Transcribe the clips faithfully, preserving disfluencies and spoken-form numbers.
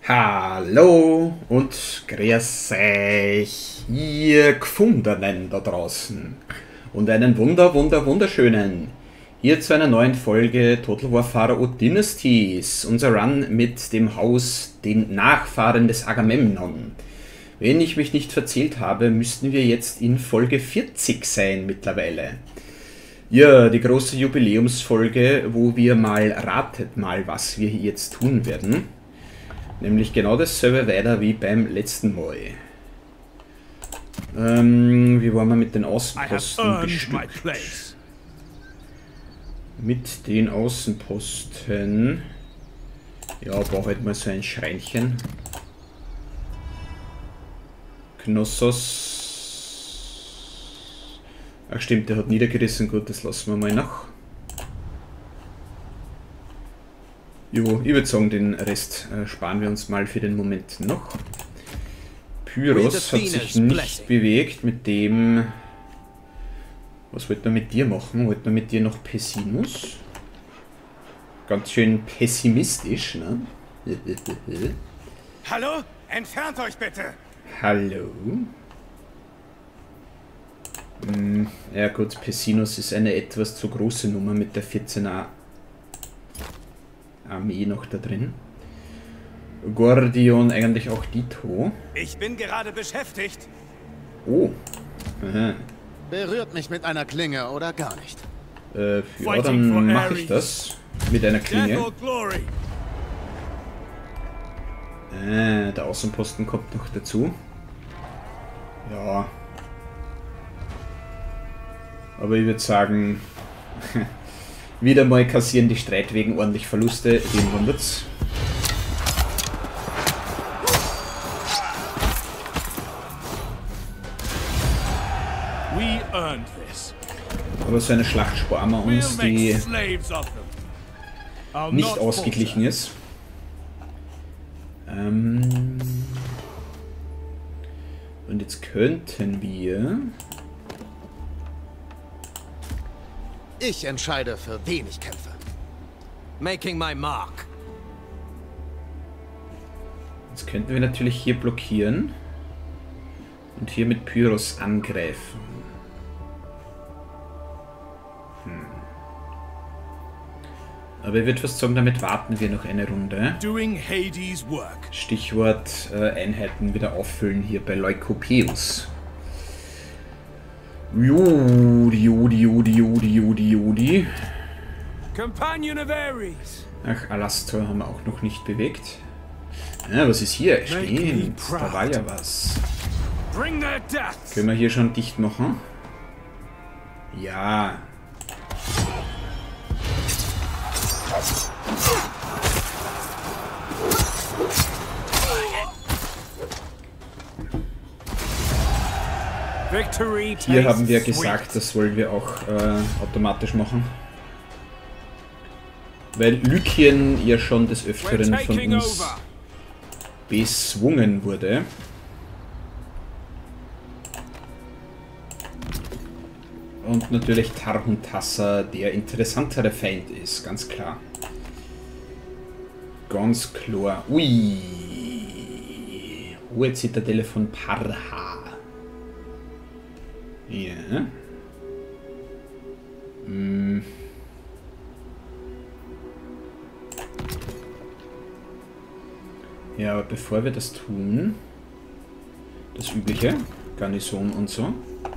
Hallo und grüß euch, ihr Gefundenen da draußen. Und einen wunder, wunder, wunderschönen. Hier zu einer neuen Folge Total War Pharaoh Dynasties. Unser Run mit dem Haus, den Nachfahren des Agamemnon. Wenn ich mich nicht verzählt habe, müssten wir jetzt in Folge vierzig sein mittlerweile. Ja, die große Jubiläumsfolge, wo wir mal, ratet mal, was wir hier jetzt tun werden. Nämlich genau dasselbe weiter wie beim letzten Mal. Ähm, wie waren wir mit den Außenposten bestückt? Mit den Außenposten... Ja, brauche halt mal so ein Schreinchen. Knossos... Ach stimmt, der hat niedergerissen. Gut, das lassen wir mal nach. Jo, ich würde sagen, den Rest äh, sparen wir uns mal für den Moment noch. Pyros hat sich nicht bewegt mit dem... Was wollten wir mit dir machen? Wollten wir mit dir noch Pessinus? Ganz schön pessimistisch, ne? Hallo? Entfernt euch bitte! Hallo? Hm, ja gut, Pessinus ist eine etwas zu große Nummer mit der vierzehner Armee noch da drin. Gordion eigentlich auch Dito. Ich bin gerade beschäftigt. Oh. Aha. Berührt mich mit einer Klinge oder gar nicht. Äh, ja, dann mache ich das. Mit einer Klinge. Äh, der Außenposten kommt noch dazu. Ja. Aber ich würde sagen... Wieder mal kassieren die Streitwegen ordentlich Verluste, den wundert's. Aber so eine Schlacht sparen wir uns, die nicht ausgeglichen ist. Ähm Und jetzt könnten wir... Ich entscheide, für wen ich kämpfe. Making my mark. Jetzt könnten wir natürlich hier blockieren und hier mit Pyros angreifen. Hm. Aber ich würde fast sagen, damit warten wir noch eine Runde. Doing Hades' work. Stichwort äh, Einheiten wieder auffüllen hier bei Leukopeus. Jodi, Jodi, Jodi, Jodi, Jodi, Jodi. Companion of Ares. Ach, Alastor haben wir auch noch nicht bewegt. Ja, was ist hier? Stimmt, da war ja was. Können wir hier schon dicht machen? Ja. Hier haben wir gesagt, das wollen wir auch äh, automatisch machen. Weil Lykien ja schon des Öfteren von uns bezwungen wurde. Und natürlich Tarhuntassa der interessantere Feind ist, ganz klar. Ganz klar. Ui. Hohe Zitadelle von Parha. Ja. Hm. Ja, aber bevor wir das tun, das übliche, Garnison und so,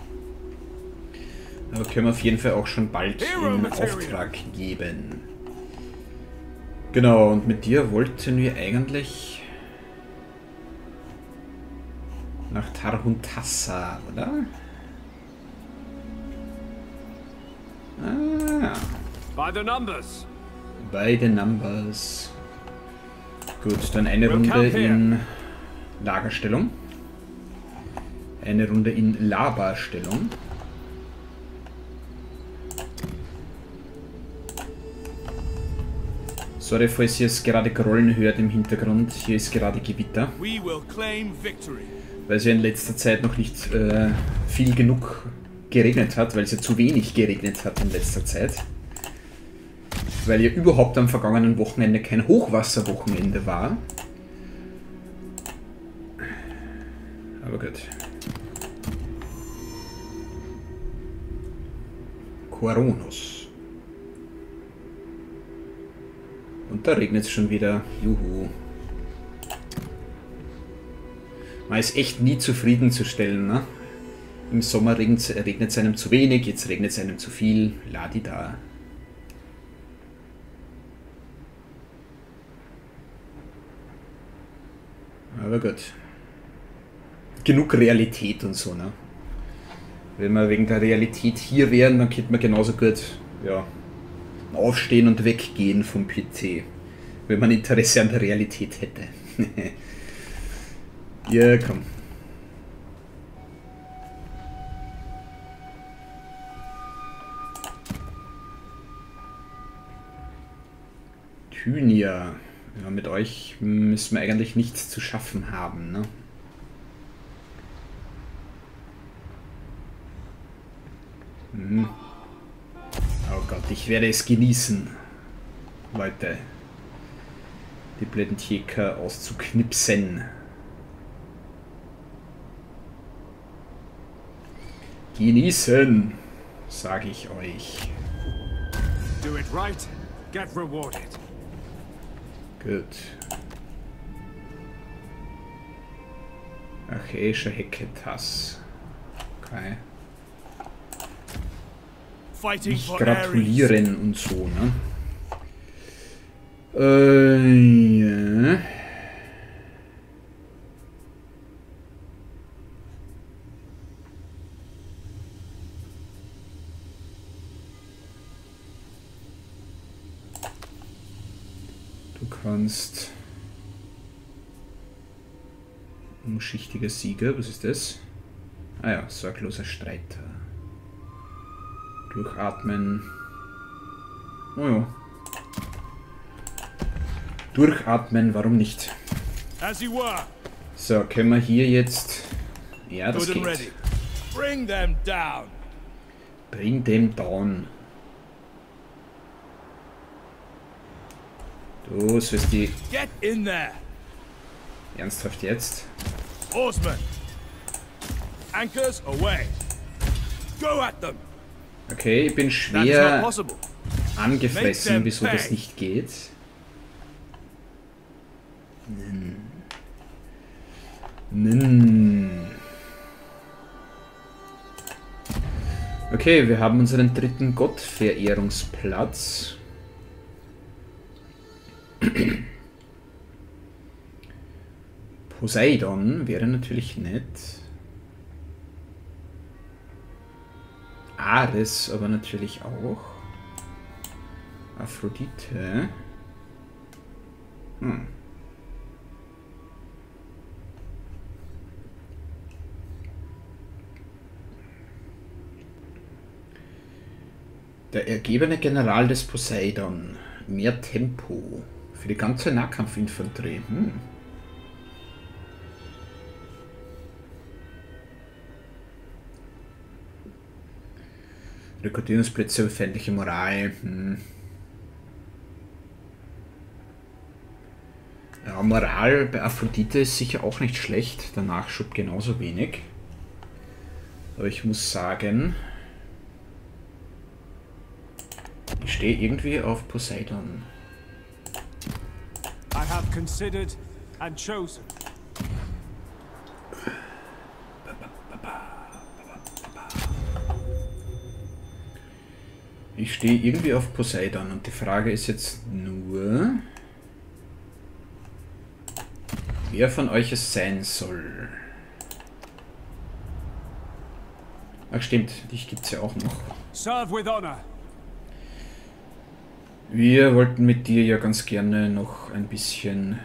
aber können wir auf jeden Fall auch schon bald in Auftrag geben. Genau, und mit dir wollten wir eigentlich nach Tarhuntassa, oder? Ah. By the numbers. By the numbers. Gut, dann eine Runde in Lagerstellung. Eine Runde in Laberstellung. Sorry, falls ihr es gerade grollen hört im Hintergrund. Hier ist gerade Gewitter. Weil es ja in letzter Zeit noch nicht äh, viel genug geregnet hat, weil es ja zu wenig geregnet hat in letzter Zeit. weil ja überhaupt am vergangenen Wochenende kein Hochwasserwochenende war. Aber gut. Coronos. Und da regnet es schon wieder. Juhu. Man ist echt nie zufriedenzustellen, ne? Im Sommer regnet es einem zu wenig, jetzt regnet es einem zu viel. Ladi da. Aber gut. Genug Realität und so, ne? Wenn wir wegen der Realität hier wären, dann könnte man genauso gut, ja, aufstehen und weggehen vom P C. Wenn man Interesse an der Realität hätte. Ja, komm. Thynia. Ja, mit euch müssen wir eigentlich nichts zu schaffen haben, ne? Hm. Oh Gott, ich werde es genießen, Leute. Die blöden Tjeker auszuknipsen. Genießen, sage ich euch. Do it right, get rewarded. Gut. Achäischer Heketass. Okay. Nicht gratulieren und so, ne? Äh, ja. Du kannst umschichtiger Sieger, was ist das? Ah ja, sorgloser Streiter. Durchatmen. Oh ja. Durchatmen, warum nicht? So, können wir hier jetzt... Ja, das geht. Bring them down. Bring them down. Du sollst die... Get in there. Ernsthaft jetzt? Horsemen. Anchors away. Go at them. Okay, ich bin schwer angefressen, wieso das nicht geht. Nen. Nen. Okay, wir haben unseren dritten Gottverehrungsplatz. Poseidon wäre natürlich nett. Ares aber natürlich auch. Aphrodite. Hm. Der ergebene General des Poseidon. Mehr Tempo. Für die ganze Nahkampfinfanterie. Hm. Rekrutierungsplätze für feindliche Moral. Hm. Ja, Moral bei Aphrodite ist sicher auch nicht schlecht. Der Nachschub genauso wenig. Aber ich muss sagen, ich stehe irgendwie auf Poseidon. I have considered and chosen. Ich stehe irgendwie auf Poseidon und die Frage ist jetzt nur, wer von euch es sein soll. Ach stimmt, dich gibt es ja auch noch. Serve with honor. Wir wollten mit dir ja ganz gerne noch ein bisschen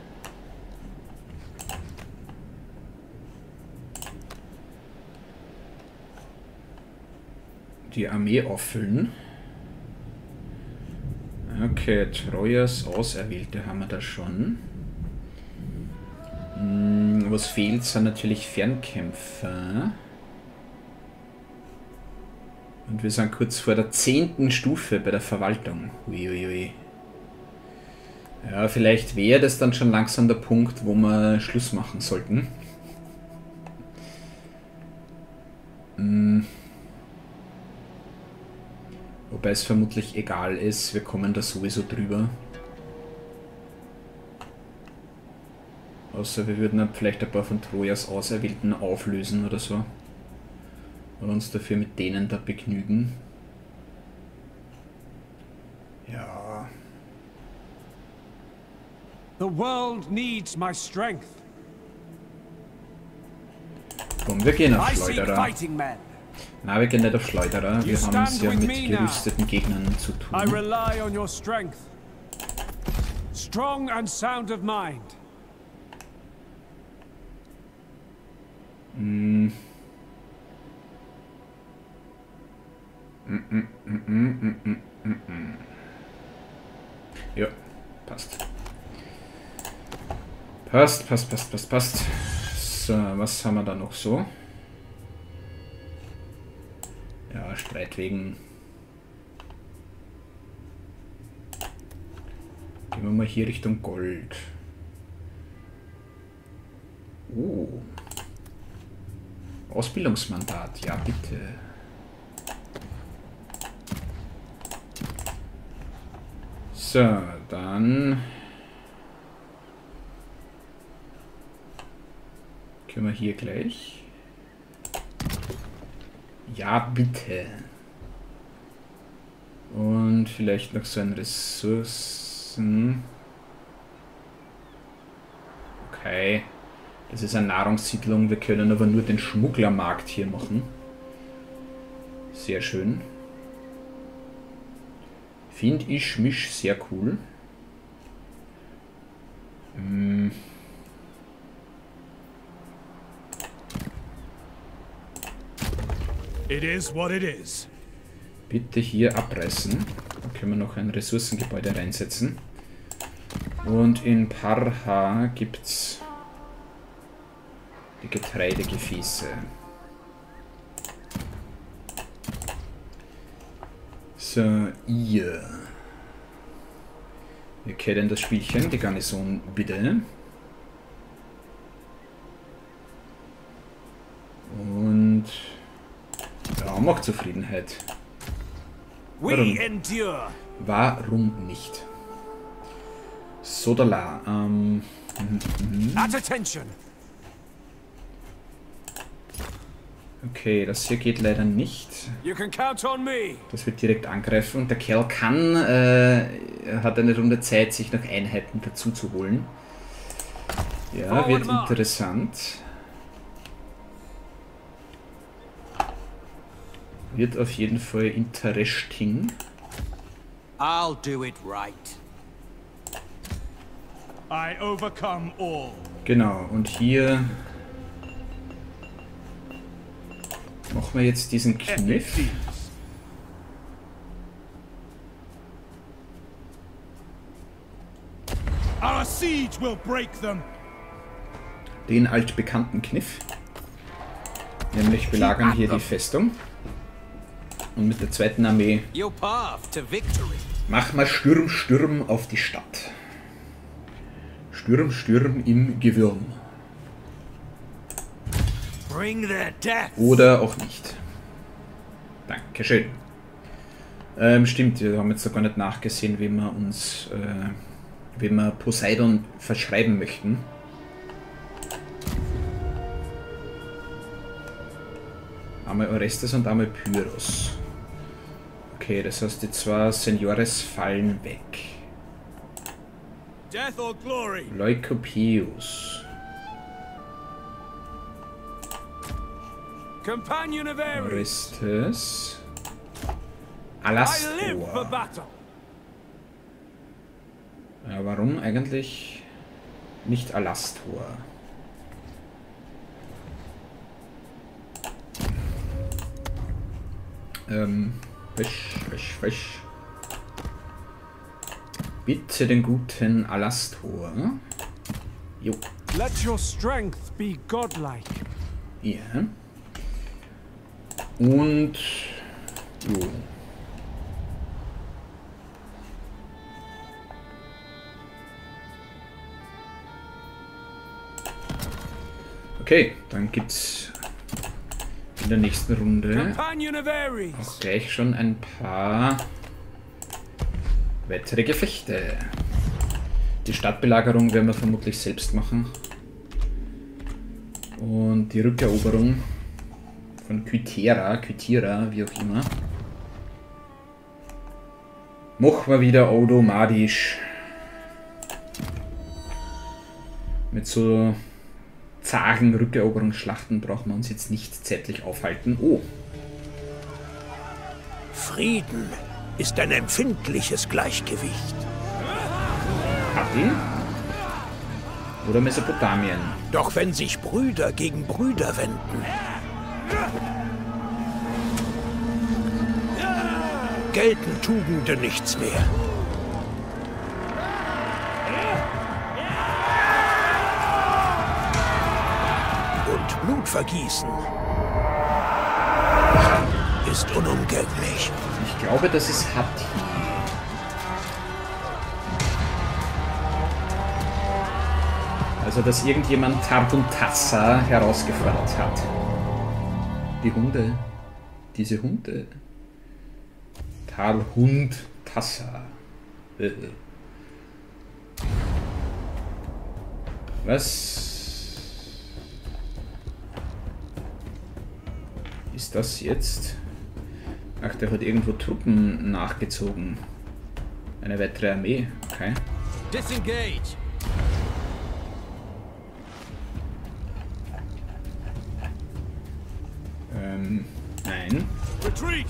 die Armee auffüllen. Okay, Trojas Auserwählte haben wir da schon. Hm, was fehlt, sind natürlich Fernkämpfer. Und wir sind kurz vor der zehnten Stufe bei der Verwaltung. Uiuiui. Ja, vielleicht wäre das dann schon langsam der Punkt, wo wir Schluss machen sollten. Hm. Wobei es vermutlich egal ist, wir kommen da sowieso drüber. Außer wir würden vielleicht ein paar von Trojas Auserwählten auflösen oder so. Und uns dafür mit denen da begnügen. Ja. The world needs my strength. Komm, wir gehen auf I seek Schleuderer. fighting men. Nein, wir gehen nicht auf Schleuderer. Wir You haben es stand ja with mit me now. gerüsteten Gegnern zu I tun. rely on your strength. Strong and sound of mind. Mm. Mm, mm, mm, mm, mm, mm, mm. Ja, passt. Passt, passt, passt, passt, passt. So, was haben wir da noch so? Ja, Streit wegen. Gehen wir mal hier Richtung Gold. Oh. Ausbildungsmandat, ja bitte. So, dann können wir hier gleich. Ja bitte. Und vielleicht noch so ein Ressourcen. Okay. Das ist eine Nahrungssiedlung, wir können aber nur den Schmugglermarkt hier machen. Sehr schön. Finde ich mich sehr cool. Hm. It is what it is. Bitte hier abreißen. Dann können wir noch ein Ressourcengebäude reinsetzen. Und in Parha gibt es die Getreidegefäße. So, ihr. Wir kennen das Spielchen, die Garnison bitte. Und ja, macht Zufriedenheit. Warum? We endure. Warum nicht? Sodala. Ähm, mhm. At attention. Okay, das hier geht leider nicht. You can count on me. Das wird direkt angreifen und der Kerl kann, äh, er hat eine Runde Zeit, sich noch Einheiten dazu zu holen. Ja, wird interessant. Wird auf jeden Fall interesting. I'll do it right. I overcome all. Genau, und hier machen wir jetzt diesen Kniff. Our siege will break them. Den altbekannten Kniff. Nämlich belagern hier die Festung. Und mit der zweiten Armee Your path to victory. machen wir Sturm, Sturm auf die Stadt. Sturm, Sturm im Gewürm. Bring their death. Oder auch nicht. Dankeschön. Ähm, stimmt, wir haben jetzt sogar nicht nachgesehen, wie wir uns, äh, wie wir Poseidon verschreiben möchten. Einmal Orestes und einmal Pyrrhos. Okay, das heißt, die zwei Seniores fallen weg. Death or glory. Leukopeus. Companion of Ares. Orestes. I live for Alastor. battle. Ja, warum eigentlich nicht Alastor? Ähm, frisch, frisch, frisch. Bitte den guten Alastor. Jo. Let your strength be godlike. Ja. Und jo. Okay, dann gibt's in der nächsten Runde auch gleich schon ein paar weitere Gefechte. Die Stadtbelagerung werden wir vermutlich selbst machen. Und die Rückeroberung von Kythera, Kythera, wie auch immer. Machen wir wieder automatisch. Mit so zagen Rückeroberungsschlachten brauchen wir uns jetzt nicht zeitlich aufhalten. Oh. Frieden ist ein empfindliches Gleichgewicht. Hatti? Oder Mesopotamien? Doch wenn sich Brüder gegen Brüder wenden, gelten Tugenden nichts mehr. Und Blutvergießen ist unumgänglich. Ich glaube, das ist Hatti. Also, dass irgendjemand Tartuntassa herausgefordert hat. Die Hunde. Diese Hunde. Tarhund Tassa. Was ist das jetzt? Ach, der hat irgendwo Truppen nachgezogen. Eine weitere Armee, okay. Disengage. Ähm, nein. Retreat.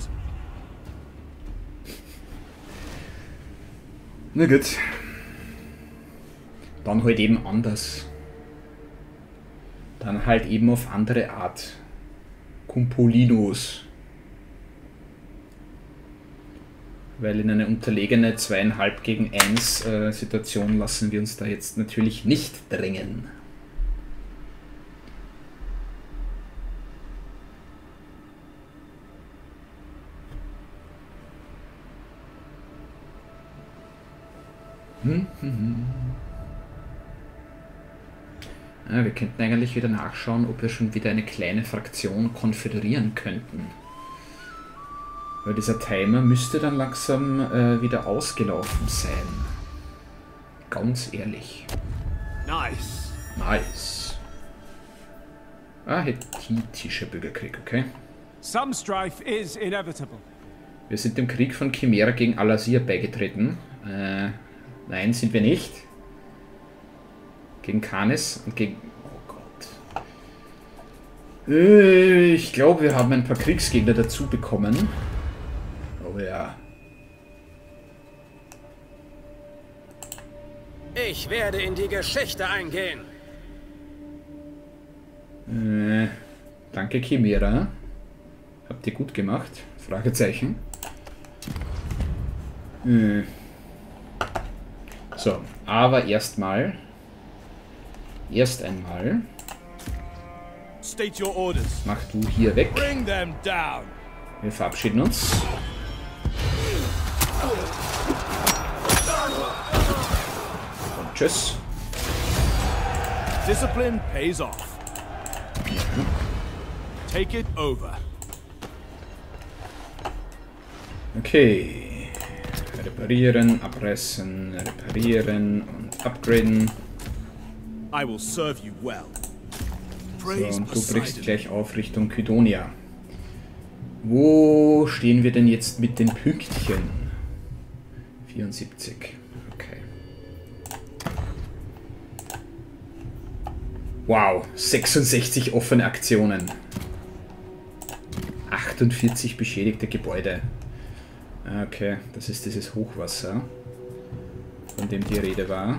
Na gut. Dann halt eben anders. Dann halt eben auf andere Art. Cumpolinos. Weil in eine unterlegene zweieinhalb gegen eins äh, Situation lassen wir uns da jetzt natürlich nicht drängen. Hm, hm, hm. Ja, wir könnten eigentlich wieder nachschauen, ob wir schon wieder eine kleine Fraktion konföderieren könnten. Weil dieser Timer müsste dann langsam äh, wieder ausgelaufen sein. Ganz ehrlich. Nice. Nice. Ah, hethitischer Bürgerkrieg, okay. Some strife is inevitable. Wir sind dem Krieg von Chimera gegen Al-Azir beigetreten. Äh, nein, sind wir nicht. Gegen Khanes und gegen... Oh Gott. Äh, ich glaube, wir haben ein paar Kriegsgegner dazu bekommen. Oh ja. Ich werde in die Geschichte eingehen. Äh, danke Chimera. Habt ihr gut gemacht? Fragezeichen. Äh. So, aber erstmal. Erst einmal. State your orders. Mach du hier weg. Bring them down. Wir verabschieden uns. Und tschüss. Discipline pays off. Take it over. Okay. Reparieren, abreißen, reparieren und upgraden. I will serve you well. So, und du brichst gleich auf Richtung Kydonia. Wo stehen wir denn jetzt mit den Pünktchen? vierundsiebzig. Okay. Wow, sechsundsechzig offene Aktionen. achtundvierzig beschädigte Gebäude. Okay, das ist dieses Hochwasser, von dem die Rede war.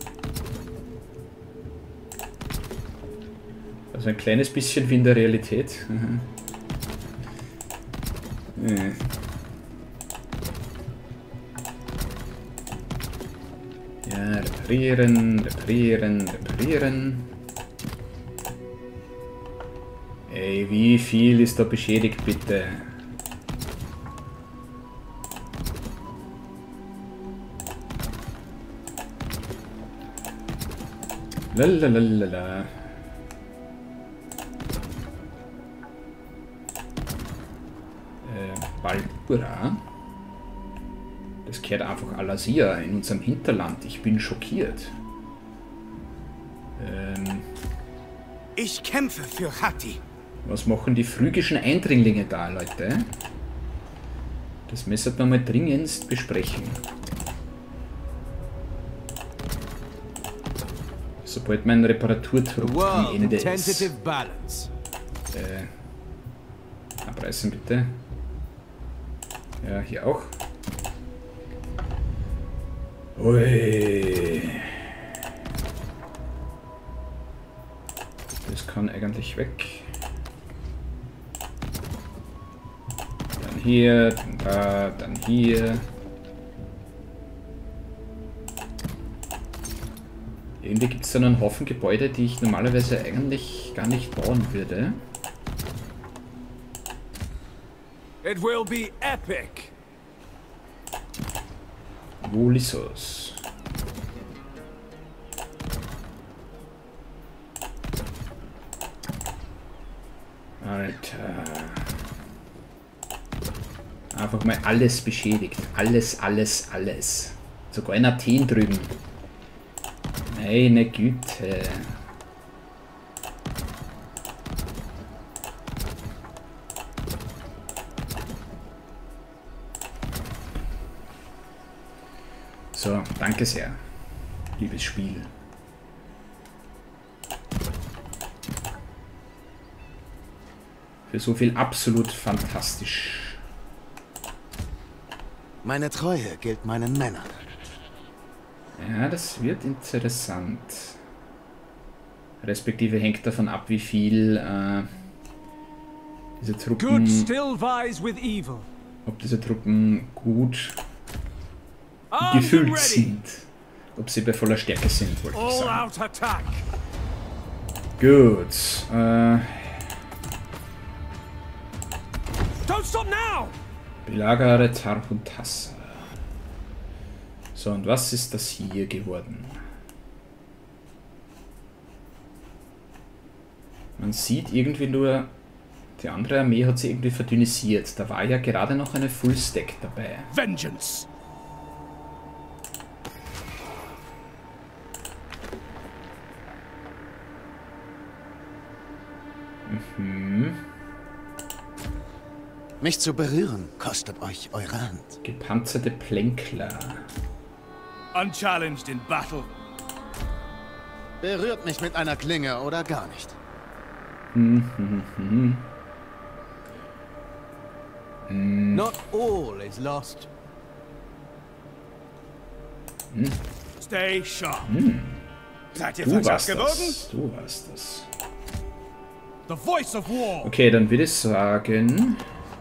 Also ein kleines bisschen wie in der Realität. Mhm. Ja. Ja, reparieren, reparieren, reparieren. Ey, wie viel ist da beschädigt, bitte? Lalalala. Äh, Balbura. Das kehrt einfach Al-Azir in unserem Hinterland. Ich bin schockiert. Ähm, Ich kämpfe für Hati. was machen die phrygischen Eindringlinge da, Leute? Das müssen wir mal dringendst besprechen. Sobald mein Reparaturtrupp am Ende ist. Äh, abreißen bitte. Ja, hier auch. Ui. Das kann eigentlich weg. Dann hier, dann da, dann hier. Irgendwie gibt es dann einen Haufen Gebäude, die ich normalerweise eigentlich gar nicht bauen würde. It will be epic. Wo Lissos? Alter. Einfach mal alles beschädigt. Alles, alles, alles. Sogar in Athen drüben. Meine Güte. So, danke sehr, liebes Spiel. Für so viel absolut fantastisch. Meine Treue gilt meinen Männern. Ja, das wird interessant. Respektive hängt davon ab, wie viel äh, diese Truppen, Good still vies with evil. ob diese Truppen gut Armed and gefüllt ready. sind. Ob sie bei voller Stärke sind, wollte ich All sagen. out attack. Gut. Äh, Don't stop now. belagere Tarhuntassa. So, und was ist das hier geworden? Man sieht irgendwie nur, die andere Armee hat sie irgendwie verdünnisiert. Da war ja gerade noch eine Fullstack dabei. Vengeance. Hm. Mich zu berühren kostet euch eure Hand. Gepanzerte Plänkler. Unchallenged in battle. Berührt mich mit einer Klinge oder gar nicht. Not all is lost. Stay sharp. Seid ihr Du warst vergeworden? das. Du warst das. The voice of war. Okay, dann würde ich sagen,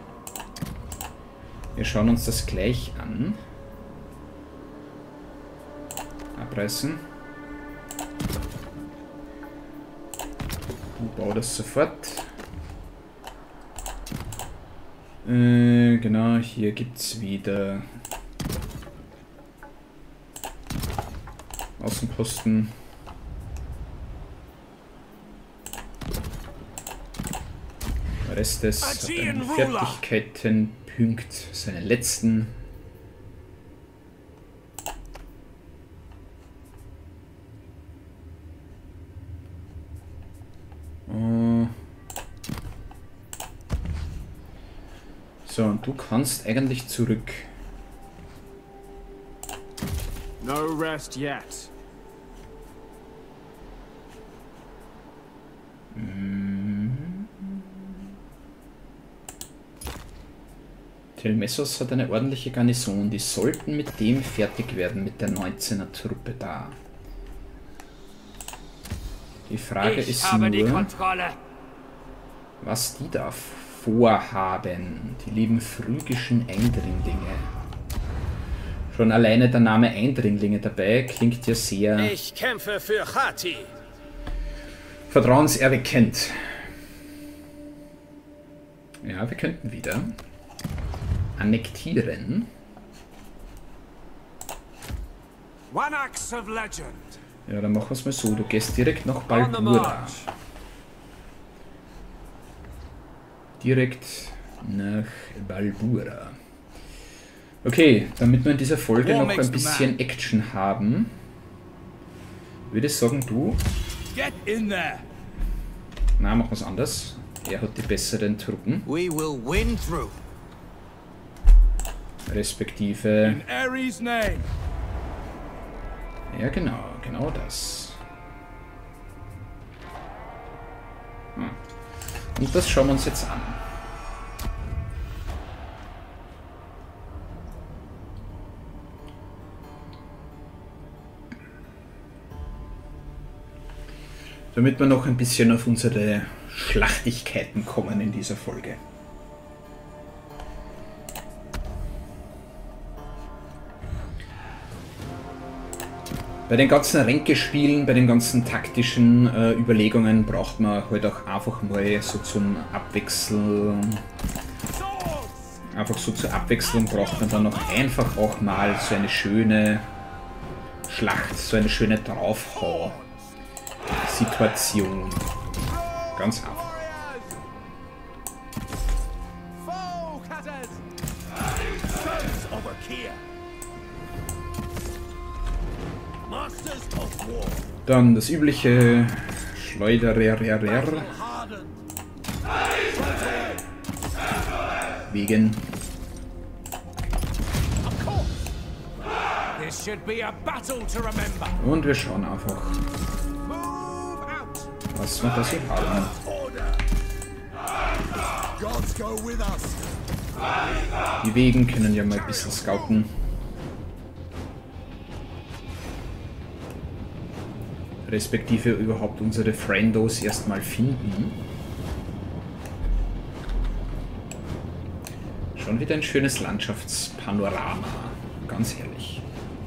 wir schauen uns das gleich an. Abreißen. Ich baue das sofort. Äh, genau, hier gibt es wieder Außenposten. Orestes hat einen Fertigkeitenpunkt, seinen letzten. Uh. So, und du kannst eigentlich zurück. No rest yet. Telmessos hat eine ordentliche Garnison, die sollten mit dem fertig werden, mit der neunzehner Truppe da. Die Frage Ich ist habe die nur, Kontrolle. was die da vorhaben, die lieben phrygischen Eindringlinge. Schon alleine der Name Eindringlinge dabei klingt ja sehr Ich kämpfe für Hati. vertrauenserweckend. Ja, wir könnten wieder annektieren. One axe of legend. Ja, dann machen wir es mal so. Du gehst direkt nach On the Balbura. march. Direkt nach Balbura. Okay, damit wir in dieser Folge noch ein bisschen Action haben, würde ich sagen, du... Na, machen wir es anders. Er hat die besseren Truppen. We will win through. Respektive... In Ares' name. Ja, genau, genau das. Hm. Und das schauen wir uns jetzt an. Damit wir noch ein bisschen auf unsere Schlachtigkeiten kommen in dieser Folge. Bei den ganzen Ränkespielen, bei den ganzen taktischen äh, Überlegungen braucht man halt auch einfach mal so zum Abwechseln, einfach so zur Abwechslung braucht man dann noch einfach auch mal so eine schöne Schlacht, so eine schöne Draufhau-Situation. Ganz einfach. Dann das übliche Schleuderer wegen. Und wir schauen einfach, was wir da so haben. Die Wegen können ja mal ein bisschen scouten. Respektive überhaupt unsere Friendos erstmal finden. Schon wieder ein schönes Landschaftspanorama, ganz ehrlich.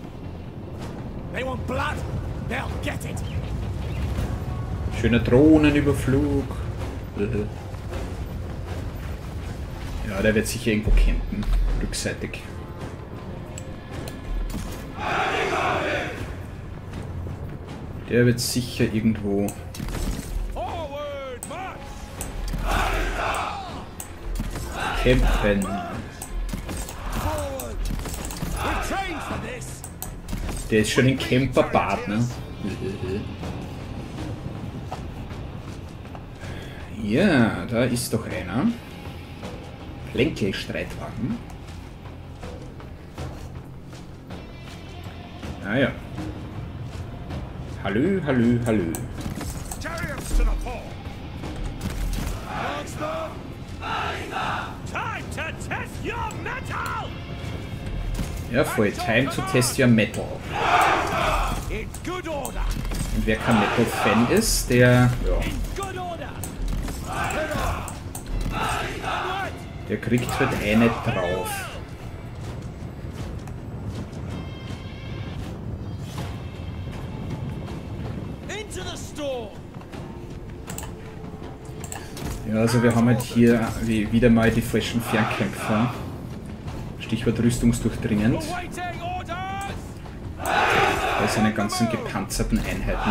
Schöner Drohnenüberflug. Ja, der wird sicher irgendwo campen, rückseitig. Der wird sicher irgendwo campen. Der ist schon ein Camperbad, ne? Ja, da ist doch einer. Plänkelstreitwagen. Ah ja. Hallo, hallo, hallo. Ja, voll. Time to test your metal. Und wer kein Metal-Fan ist, der... Ja, der kriegt halt eine drauf. Ja, also wir haben halt hier wie, wieder mal die falschen Fernkämpfer. Stichwort rüstungsdurchdringend. Bei seinen ganzen gepanzerten Einheiten.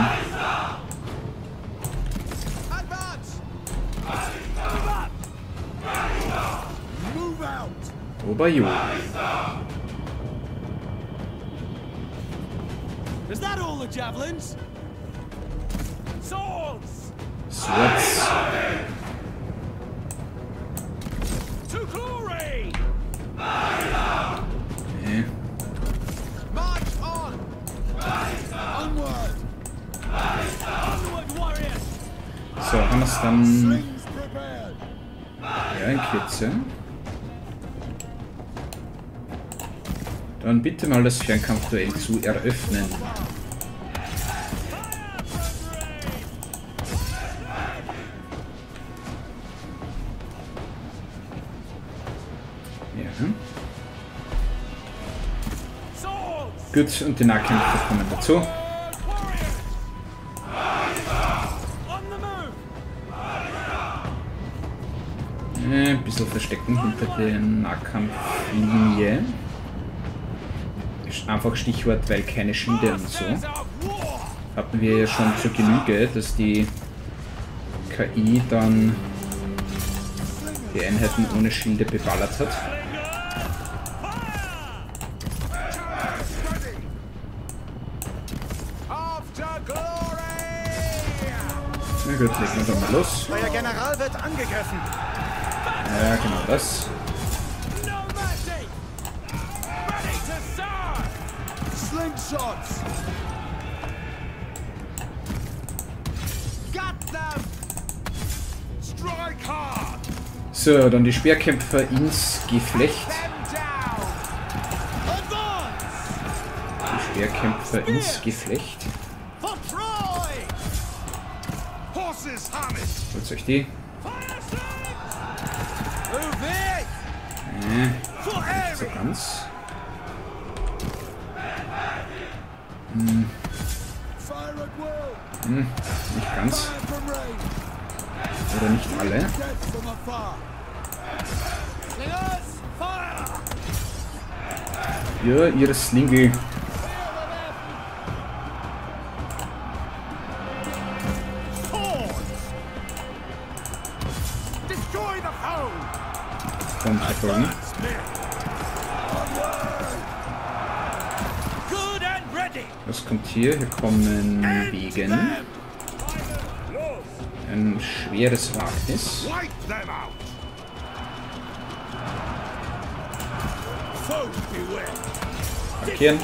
Oberjo. Is that all the javelins? Swords! Swords. To glory! Nee. March on! Onward! Onward, warriors! So, haben wir es dann... Slings prepared! Ja, in Kürze. Dann bitte mal das Fernkampfduell zu eröffnen. Ja. Gut, und die Nahkämpfer kommen dazu. Äh, ein bisschen verstecken hinter der Nahkampflinie. Einfach Stichwort, weil keine Schilde und so. Hatten wir ja schon zur Genüge, dass die K I dann die Einheiten ohne Schilde beballert hat. Na gut, legen wir doch mal los. Euer General wird angegriffen. Ja, genau das. Slingshots! Got them! Strike hard! So, dann die Speerkämpfer ins Geflecht. Die Speerkämpfer ins Geflecht. For Troy! Horses harness! Holt euch die. Move it! Äh, nicht so ganz. Hm. Hm, nicht ganz. Oder nicht alle. Ja, ihre Slingel. Kommt verfolgen. Was kommt hier? Hier kommen Wegen. Ein schweres Wagnis. Markieren.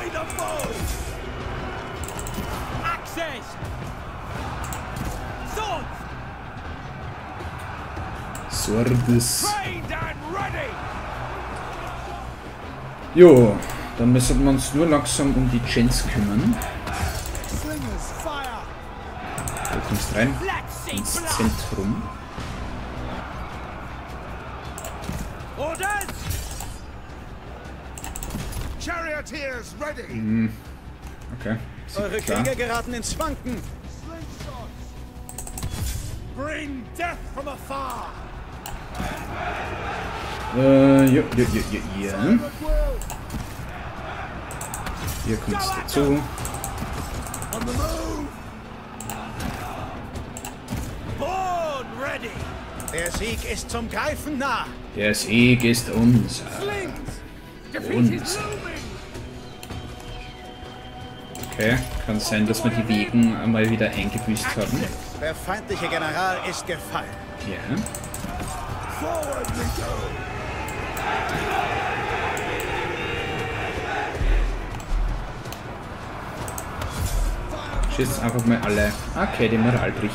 Swords. Jo, dann müssen wir uns nur langsam um die Gens kümmern. Du kommst rein ins Zentrum. Charioteers ready! Hm. Okay. Eure Klar. Krieger geraten ins Wanken. Bring death from afar! Äh, ja, ja, ja, ja, ja. Hier kommt's dazu. On the move! Born ready! Der Sieg ist zum Greifen nah. Der Sieg ist unser. Uns. Okay, kann sein, dass wir die Wegen einmal wieder eingebüßt haben. Der feindliche General ist gefallen. Ja. Forward we go! Schießt einfach mal alle. Okay, die Moral bricht.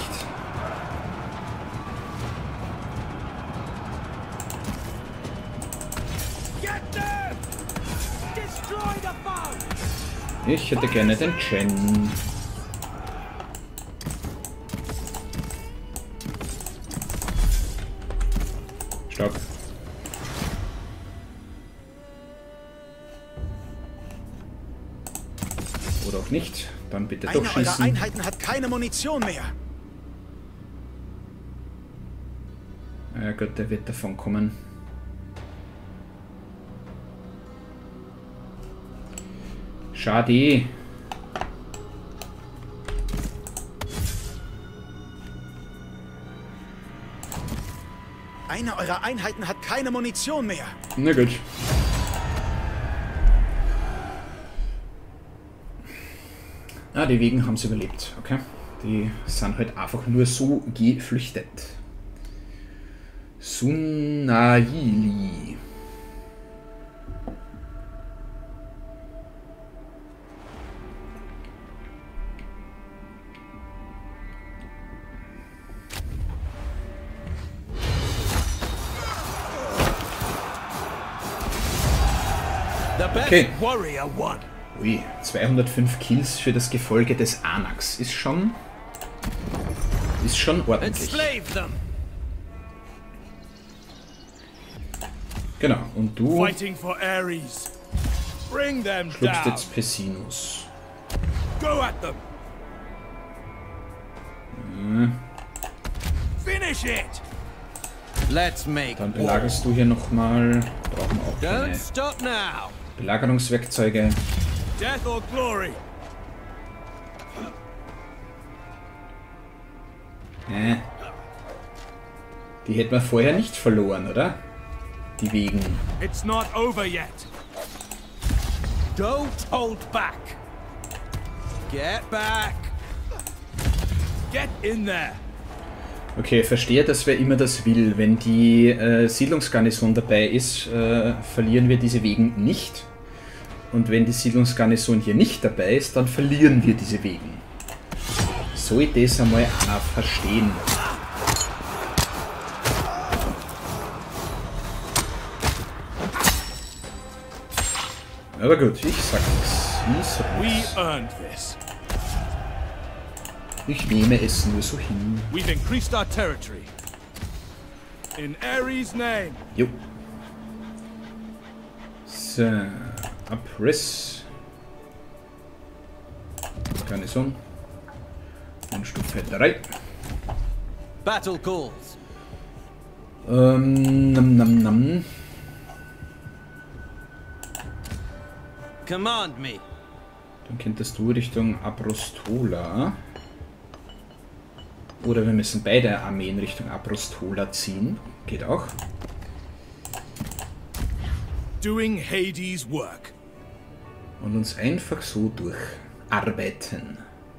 Ich hätte gerne den Chen. Stopp. Oder auch nicht. Dann bitte Eine doch eurer schießen. Einheiten hat keine Munition mehr. Ja Gott, der wird davon kommen. Schade. Eine eurer Einheiten hat keine Munition mehr. Na gut. Ah, die Wegen haben es überlebt, okay. Die sind halt einfach nur so geflüchtet. Sunaili. Okay. Warrior won. Ui, zweihundertfünf Kills für das Gefolge des Anax. Ist schon... Ist schon ordentlich. Enslave them. Genau, und du Fighting for Ares. Bring them schluckst down. jetzt Pessinus. Go at them. Hm. Finish it. Let's make Dann war. belagerst du hier nochmal. Brauchen wir auch Don't keine stop now. Belagerungswerkzeuge. Death or glory. Äh. Die hätten wir vorher nicht verloren, oder? Die Wegen. It's not over yet. Don't hold back. Get back. Get in there. Okay, verstehe, dass wer immer das will. Wenn die äh, Siedlungsgarnison dabei ist, äh, verlieren wir diese Wegen nicht. Und wenn die Siedlungsgarnison hier nicht dabei ist, dann verlieren wir diese Wegen. Soll ich das einmal auch verstehen? Aber gut, ich sag nichts. Ich sag We nichts. earned this. Ich nehme es nur so hin. We've increased our territory. In Ares' name. Jo. So, Abriss. Garnison. Und Stufe drei. Battle calls. Ähm, nam, nam, nam. Command me. Dann könntest du Richtung Abrostola. Oder wir müssen beide Armeen Richtung Abrostola ziehen. Geht auch. Doing Hades' work. Und uns einfach so durcharbeiten.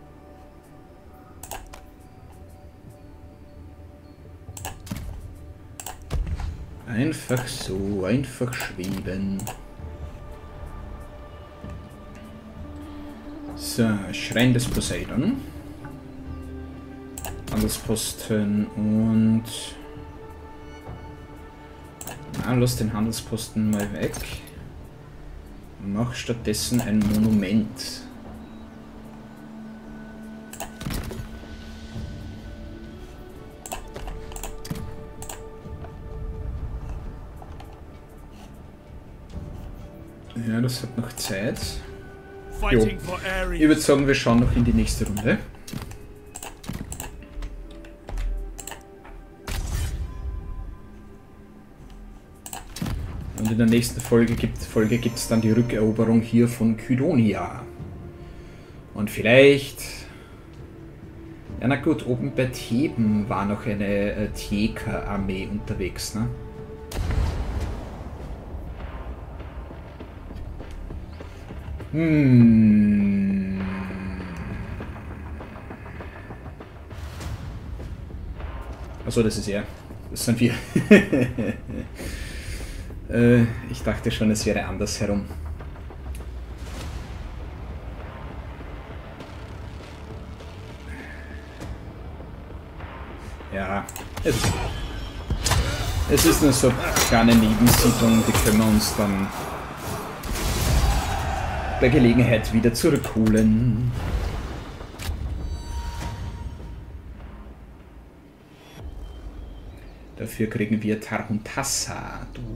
Einfach so, einfach schweben. So, Schrein des Poseidon. Handelsposten und... Na, lass den Handelsposten mal weg. Mach stattdessen ein Monument. Ja, das hat noch Zeit. Fighting for Ares. Ich würde sagen, wir schauen noch in die nächste Runde. Und in der nächsten Folge gibt es Folge gibt's dann die Rückeroberung hier von Kydonia. Und vielleicht... Ja, na gut, oben bei Theben war noch eine äh, Theka-Armee unterwegs, ne? Hm. Achso, das ist er. Das sind wir. äh, ich dachte schon, es wäre andersherum. Ja, es ist, es ist nur so eine kleine Nebensiedlung, die können wir uns dann bei Gelegenheit wieder zurückholen. Dafür kriegen wir Tarhuntassa, du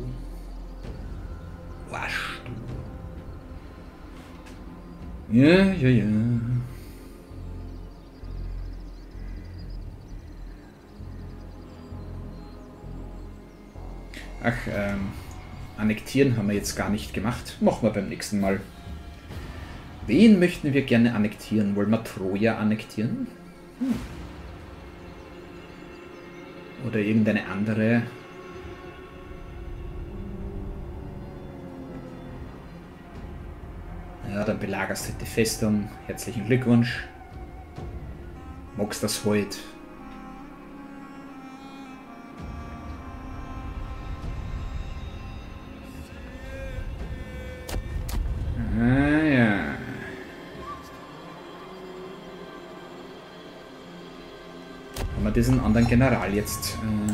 Arsch, du. Ja, ja, ja. Ach, ähm, annektieren haben wir jetzt gar nicht gemacht. Machen wir beim nächsten Mal. Wen möchten wir gerne annektieren? Wollen wir Troja annektieren? Hm. Oder irgendeine andere? Ja, dann belagerst du die Festung. Herzlichen Glückwunsch. Magst das heute? Ah ja. Haben wir diesen anderen General jetzt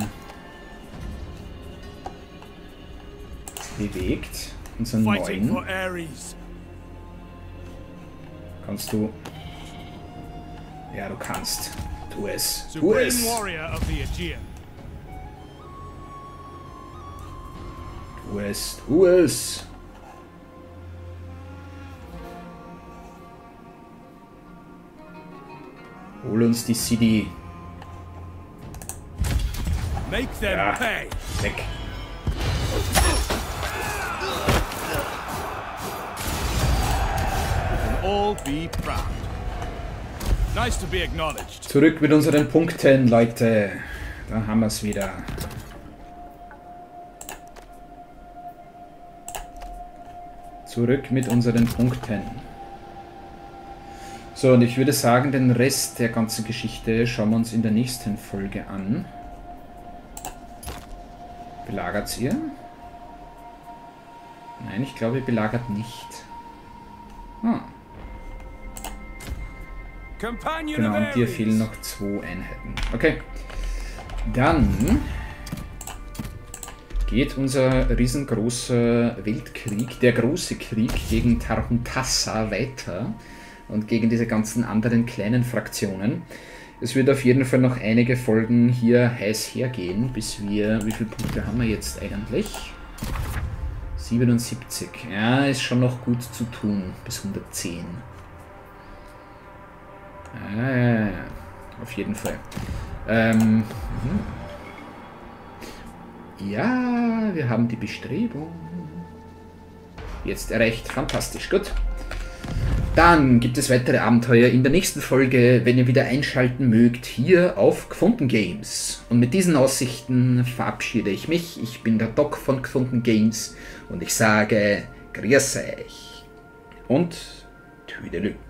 äh, bewegt? Unseren Fighting for neuen. Ares. Kannst du... Ja, du kannst. Tu es. Tu Supreme es. warrior of the Aegean. Tu es. Tu es. Hol uns die City. Make them Ja. pay. Weg. All be proud. Nice to be acknowledged. Zurück mit unseren Punkten, Leute. da haben wir es wieder. Zurück mit unseren Punkten. So, und ich würde sagen, den Rest der ganzen Geschichte schauen wir uns in der nächsten Folge an. Belagert ihr? Nein, ich glaube, ihr belagert nicht. Ah. Genau, und dir fehlen noch zwei Einheiten. Okay. Dann geht unser riesengroßer Weltkrieg, der große Krieg gegen Tarhuntassa weiter und gegen diese ganzen anderen kleinen Fraktionen. Es wird auf jeden Fall noch einige Folgen hier heiß hergehen, bis wir... Wie viele Punkte haben wir jetzt eigentlich? siebenundsiebzig. Ja, ist schon noch gut zu tun, bis hundertzehn. Ah, ja, ja, ja. Auf jeden Fall. Ähm, ja, wir haben die Bestrebung. Jetzt erreicht. Fantastisch, gut. Dann gibt es weitere Abenteuer in der nächsten Folge, wenn ihr wieder einschalten mögt, hier auf Gfunden Games. Und mit diesen Aussichten verabschiede ich mich. Ich bin der Doc von Gfunden Games und ich sage, grüß euch und Tüdelü.